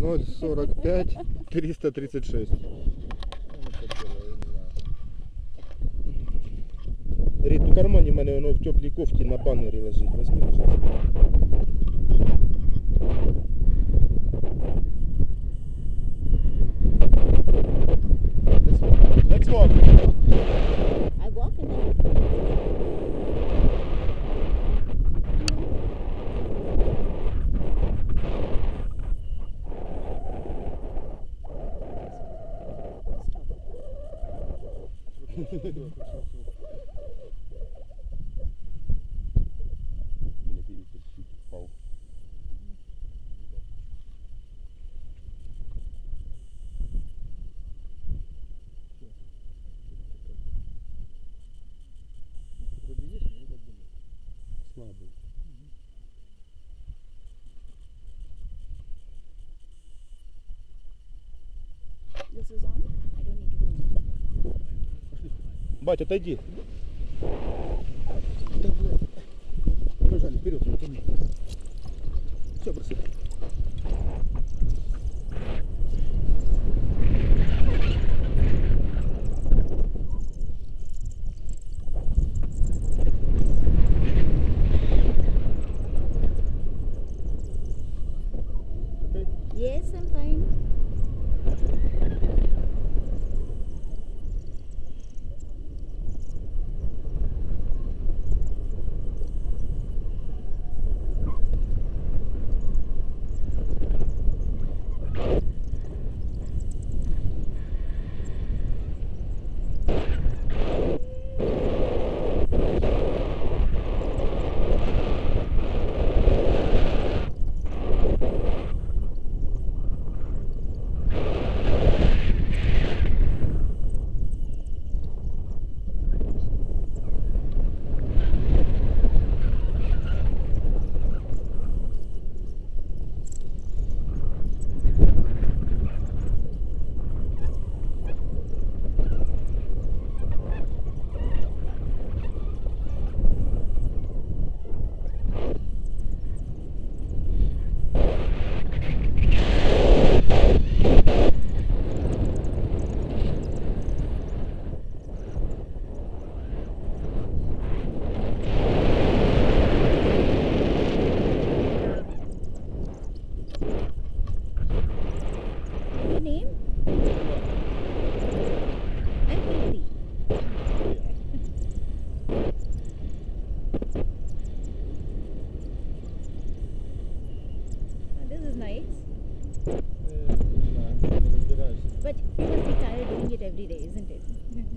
045 336. Рід, у кармані в мене воно в теплій кофті на банері лежить. Возьми, пожалуйста. Let's walk. I walk in there. Слабый. This is on. I don't need to do anything. Бать, отойди. Побежали вперед, не тяни. Все, бросай. Yes, I'm fine. Your name? I'm Preeti. This is nice. But you must be tired doing it every day, isn't it?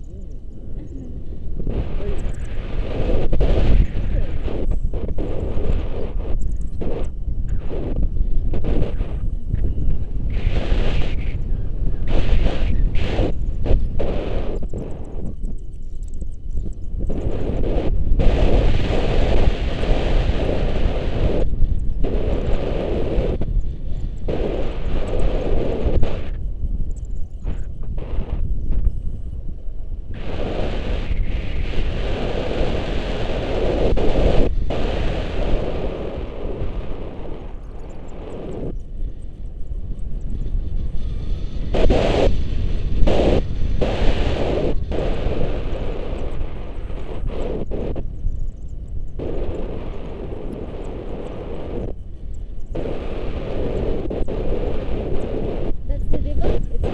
That's the river. It's